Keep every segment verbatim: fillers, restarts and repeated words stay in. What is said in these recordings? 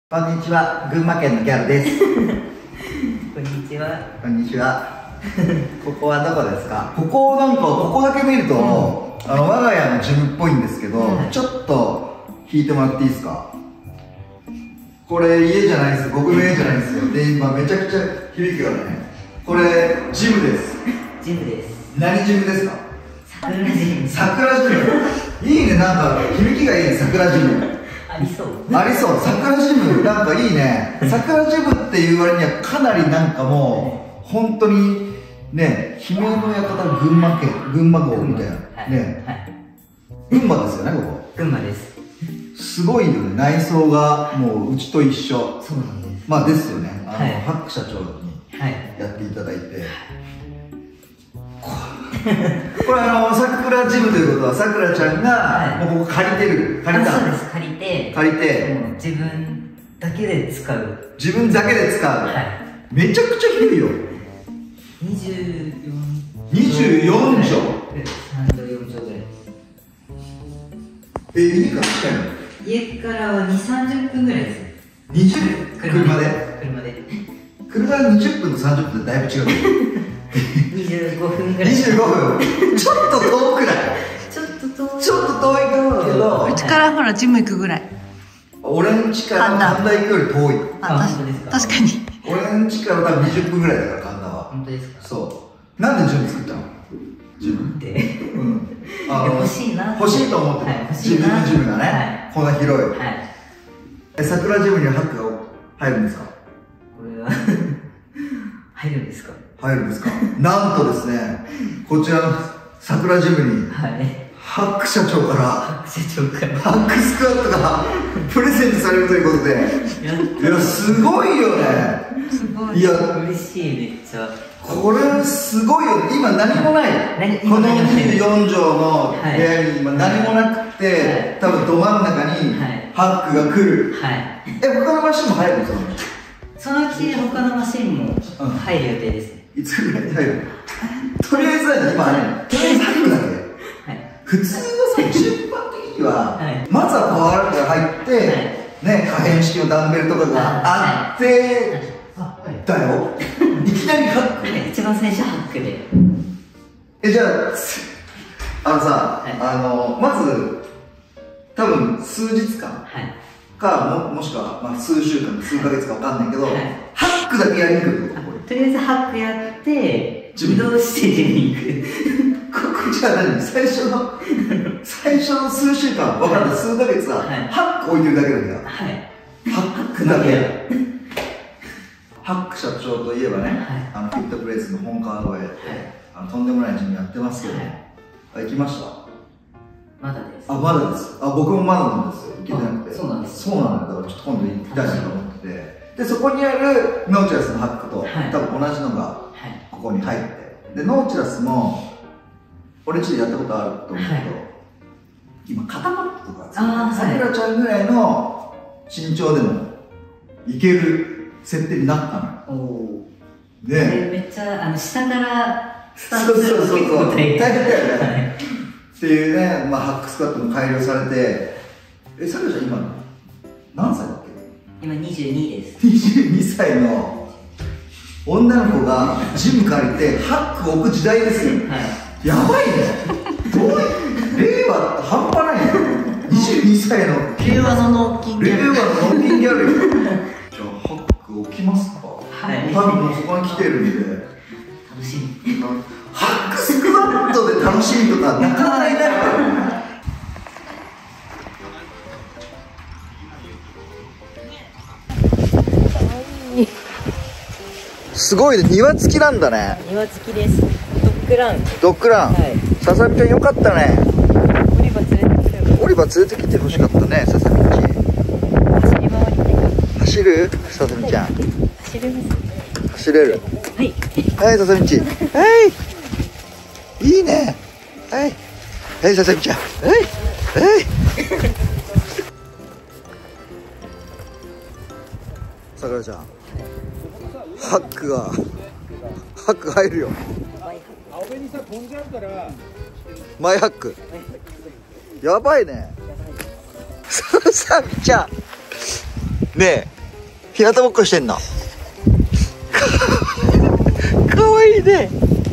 こんにちは、群馬県のギャルです。 こんにちは。 こんにちは。ここはどこですか？ここなんか、ここだけ見ると、うん、あの我が家のジムっぽいんですけど、うん、ちょっと弾いてもらっていいですか？これ家じゃないです。僕の家じゃないですよ。で、今めちゃくちゃ響くよね。これジムです。 ジムです。 何ジムですか？ 桜ジム。 桜ジム。いいね、なんか響きがいいね、桜ジム。 ありそう。 ありそう。桜ジムなんかいいね。桜ジムっていう割にはかなりなんかもう本当にね、姫の館群馬県群馬号みたいなね。群馬ですよね、ここ。 群馬です。 すごいよね。内装がもううちと一緒。 そうなんです。 まあですよね。あの、 はい、 ハック社長にやっていただいて。これあの桜ジムということはさくらちゃんがもうここ借りてる、借りた。 そうです。借りて借りて自分だけで使う。 自分だけで使う。はい。めちゃくちゃ広いよ。 にじゅうよん。 にじゅうよんじょう。 さんじょうよんじょうぐらい。 え、家から近いの？ 家からはに、さんじゅっぷんぐらいです。 にじゅう？車で？ 車で。 車でにじゅっぷんとさんじゅっぷんでだいぶ違う。 にじゅうごふんぐらい。 にじゅうごふん。ちょっと遠くない？ ちょっと遠い。 ちょっと遠いけど。 うちからほらジム行くぐらい。 俺ん家から神田行くより遠い。 あ、確かに。 俺ん家から多分にじゅっぷんぐらいだから神田は。 本当ですか？そう。 なんでジム作ったの？ジムって。うん。あの欲しいな。 欲しいと思ってた。自分のジムがね。こんな広い。はい。え、桜ジムにはハックが入るんですか？ これは入るんですか？ 入るんですか？なんとですね、こちらの桜ジムに、はい、ハック社長から、 ハック社長から、 ハックスクワットがプレゼントされるということで、いや、すごいよね。 すごい。 いや、 嬉しい、めっちゃ。 これすごいよね。今何もない。このにじゅうよんじょうの部屋に今何もなくて、多分ど真ん中にハックが来る。はい。え、他のマシンも入るの？ そのうち他のマシンも入る予定です。 いつぐらいに入るの？とりあえずだね、今ね、とりあえずハックだけ。普通のさ、順番的には、まずはパワーラックが入って、ね、可変式のダンベルとかがあって、だよ。いきなりハック。 一番最初ハックで。 え、じゃあ、あのさ、あの、まず、多分数日間か、もしくは、まあ、数週間、数ヶ月かわかんないけど、ハックだけやりに来るの？ とりあえずハックやって、移動してジムに行く。 ここじゃあ何？最初の、最初の数週間、わかんない、数ヶ月は、ハック置いてるだけなんだよ。はい。ハックだけ。ハック社長といえばね、あの、フィットプレイスの本川越え、あの、とんでもないジムやってますけど、あ、行きました？ まだです。 あ、まだです。あ、僕もまだなんですよ。行けてなくて。 そうなんです。 そうなんだ。だからちょっと今度行きたいなと思ってて。で、そこにあるノーチラスのハックと、多分同じのが、ここに入って。で、ノーチラスも、俺ちょっとやったことあると思うけど、今、肩パッドとか、さくらちゃんぐらいの身長でも、いける設定になったのよ。 で、めっちゃ、あの、下からスタートするの結構大変だよね。っていうね、まあ、ハックスクワットも改良されて、え、さくらちゃん今、何歳だっけ？ 今にじゅうにです。 にじゅうにさいの女の子がジム借りてハックを置く時代ですよ。はい、やばいね。どういう令和って半端ないね。にじゅうにさいの令和の脳筋ギャル。 令和の脳筋ギャルよ。じゃあハック置きますか？はい。多分もうそこに来てるんで。 楽しみ。 ハックスクワットで楽しみとかなかなかいないからね。すごいね、庭付きなんだね。 庭付きです。ドッグラン。 ドッグラン。はい、ささみちゃんよかったね。 オリバ連れてくる。 オリバ連れてきてほしかったね、ささみち。 走り回りて。 走る？ささみちゃん。 走れます。 走れる。 はい。 はい、ささみち。はい。いいね。はい。はい、ささみちゃん。はい。はい。さくらちゃん。ハックが、ハック入るよ。マイハック。やばいね。ささみちゃん。ねえ。 日向ぼっこしてんの。かわいいね。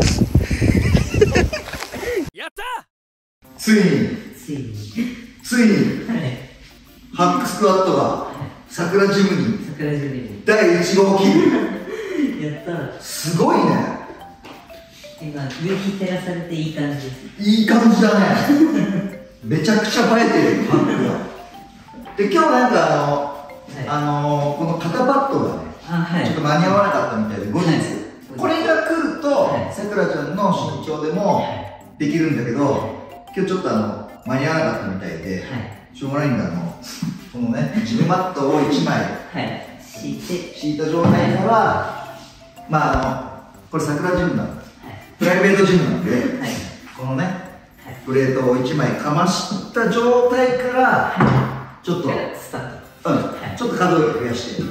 やった。ついについについにハックスクワットが桜ジムに桜ジムにだいいち号を切る。 やった。 すごいね。 今夕日照らされていい感じです。 いい感じだね。めちゃくちゃ映えてるハックが。で今日なんかあの、はい、あのこの肩パッドがね、はい、ちょっと間に合わなかったみたいで後日、はい、これが来るとさくらちゃんの身長でもできるんだけど、はい、今日ちょっとあの間に合わなかったみたいで、はい、しょうがないんだ。あのこのねジムマットをいちまい、はい、敷いて敷いた状態からまああのこれさくらジムなんだ、プライベートジムなんで、はい、このね、はい、プレートをいちまいかました状態から、はい、ちょっとスタート、うん、はい、ちょっと可動域増やして、はい、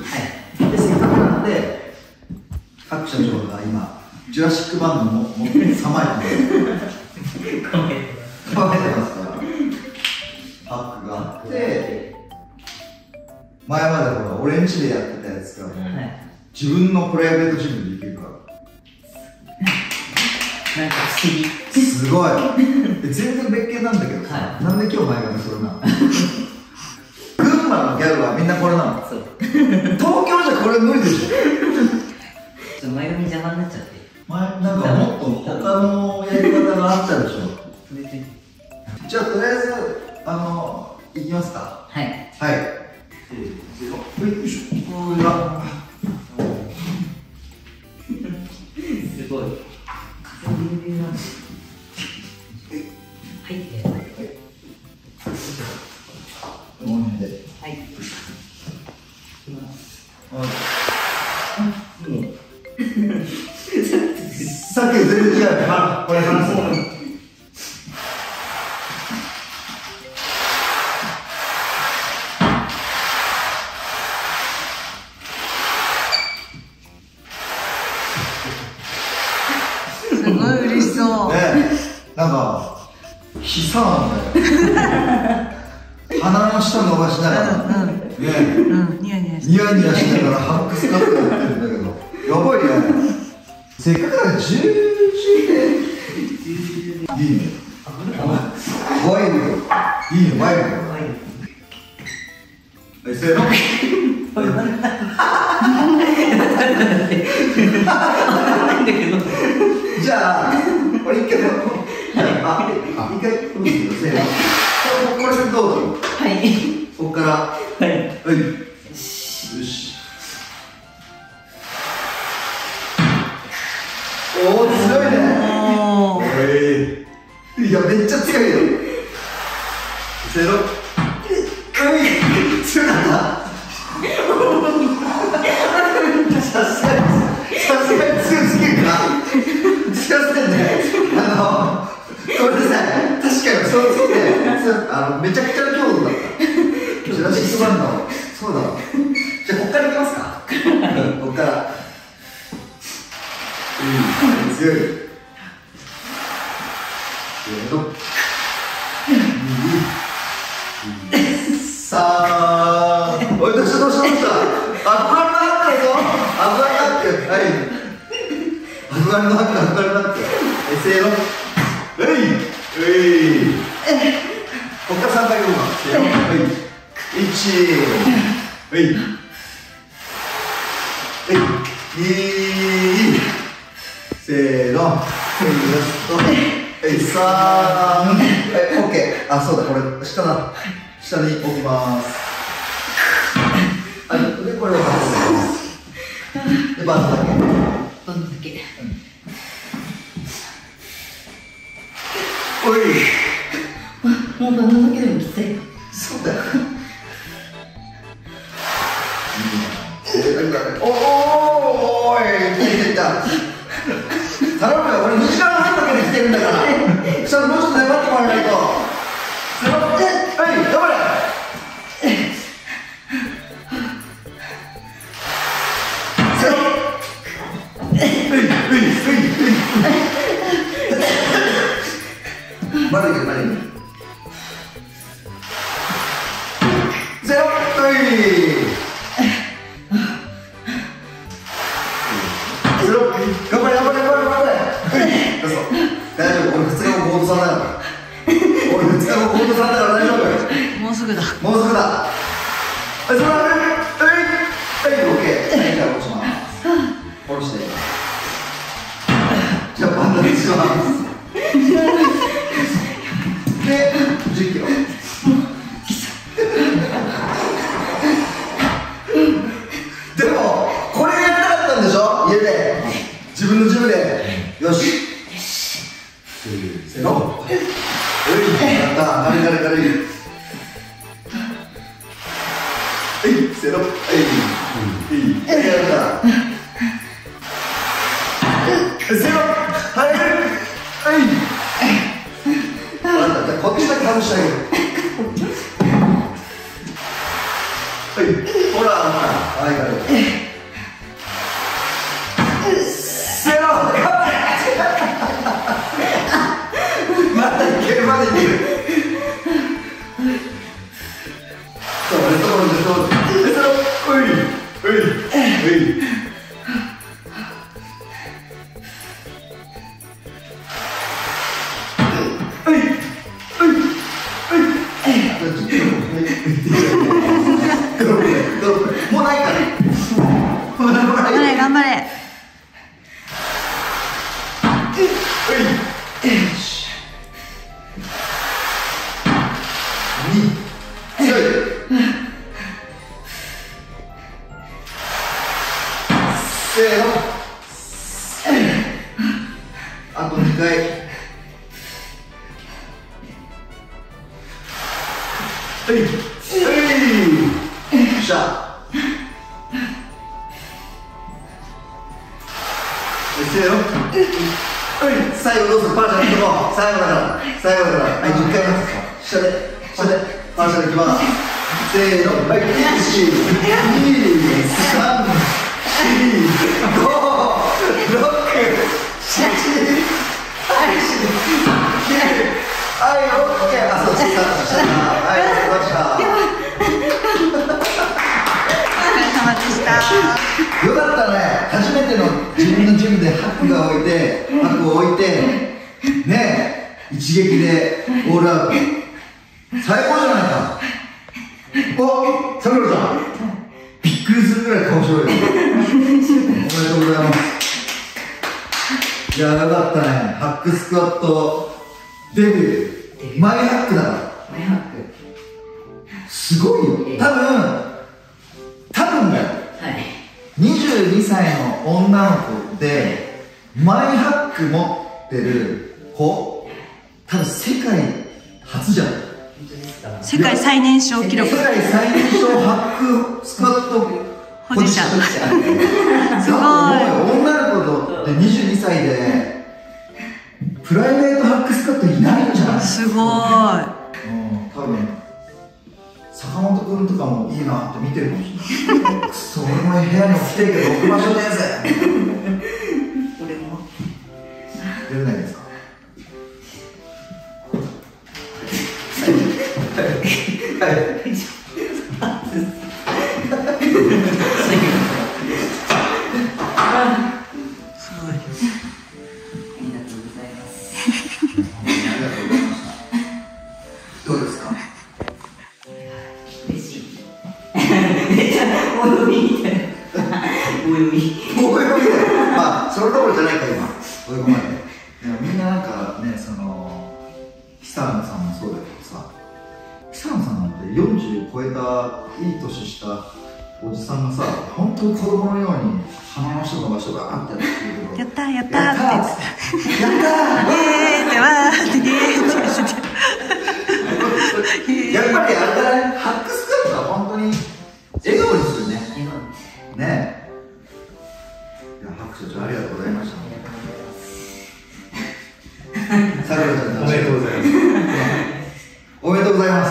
でせっかくなんで各社長が今ジュラシックバンドも持ってさまいて構えてますからハックがあって、前までほらオレンジでやってたやつがもう、はい、自分のプライベートジムでできるからなんか不思議。 すごい。全然別件なんだけどさ、はい、なんで今日前髪それなの？群馬のギャルはみんなこれなの。そう。東京じゃこれ無理でしょ。ちょっと前髪邪魔になっちゃって。 前なんかもっと他のやり方があったでしょ。じゃあとりあえずあの行きますか。はい。はい。せーの。よいしょ。これが。 すごい。はい。 この辺で。はい。さっき全然違う。あ、これ話す。 すごい嬉しそう。ね、 なんか悲惨なんだよ。鼻の下伸ばしながら、ね、ニヤニヤしながらハックスカットやってるんだけど、やばいね。せっかくだからじゅうでいいね。ワイルド、いいね、ワイルド。はい、せーの。じゃあ、これ一回、あ、一回、これどうぞ。はい。ここから、はい。はい。よし。おお、強いね。いや、めっちゃ強いよ。せーの。強かった。さすがに、さすがに強すぎるか。強すぎるね。あの、ごめんなさい。確かに、そうそうね。あの、めちゃくちゃな強度だった。ジュラシックバンド。そうだ。じゃあ、こっからいきますか。こっから。うん、強い。せーの。さあ、おい、どうしたどうしたどうした。憧れのハックだぞ。憧れのハック。はい。憧れのハック、憧れのハック。せーの。えい。えい。こっからさんかいいこうか。せーの。はい。いち。はい。はい。に。せーの。はい。さん。はい。オッケー。あ、そうだ。これ下だ。下に置きます。はい。で、これを外す。で、バンドだけ。 バンドだけ。 おい。 もうバンドだけでもきつい。 そうだよ。おお、おい、いった。頼むよ、俺にじかんはんかけてきてるんだから。それもうちょっと粘ってもらわないと。はい、頑張れ。まだいける、まだいける。ゼロ、はい。 そのままはいはいオッケー。はいじゃあ下ろします。下ろしてじゃあバンダにしますでじゅっキロでもこれやりたかったんでしょ、家で自分のジムで。よしせーの、おいやった、軽い軽い軽い。はいせーの、はいいいやったせーの、はいはいじゃあこっちだけ外してあげる。はいほらはい軽いせーの、またいけるまでいける。そうレッドボールレッドボールレッドボールおいおいおいもうないから頑張れ頑張れ。せーの、あとにかい。はいはいよっしゃ。せーの、はい最後どうする、パーシャルいこう。最後だから最後だからはいじゅっかいます。下で下でパーシャルいきます。せーの、はいいちにさんごろくななはい、オッケー。あ、そう、スタートした。はい、お疲れ様でした。 お疲れ様でした。 よかったね。初めての自分のジムでハックが置いて、ハックを置いて、ねえ、一撃でオールアウト。最高じゃないか。お、さくらさん。びっくりするぐらい顔白いよ。おめでとうございます。いや、よかったね。ハックスクワットデビュー。マイハックだから。 マイハックすごいよ。多分、多分だよ。 はい。 にじゅうにさいの女の子で、マイハック持ってる子、多分世界初じゃない。 世界最年少記録。 世界最年少ハックスクワット保持者。すごい。 女の子でにじゅうにさいでプライベートハックスクワットいないんじゃない？ すごい。うん、 多分坂本君とかもいいなって見てるかもしれない。くそ、俺も部屋に来てるけど置く場所です。 俺も出れないですか？はい。それどころじゃないか今追い込まれて。でもみんななんかね、その久野さんもそうだけどさ、久野さんなんてよんじゅう超えたいい年したおじさんがさ、本当に子供のように鼻の下の場所があってやってるけど、 やったーやったーってやったーやったーイエーってわーってイエーってやっぱりあれだね、ハックスクワットは本当に笑顔にするね。ねえ。拍手ありがとうございました。さくらちゃん、おめでとうございます。おめでとうございます。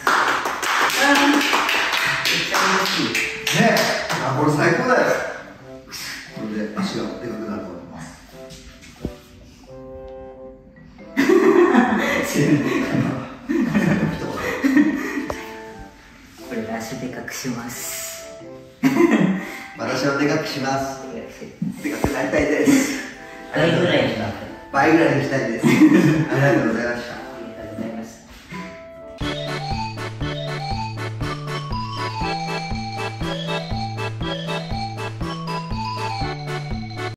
ねえ、あ、これ最高だよ。これで足がでかくなると思います。 これで足でかくします。 私はでかくします。でかくなりたいです。 倍ぐらいになった。 倍ぐらいにしたいです。ありがとうございました。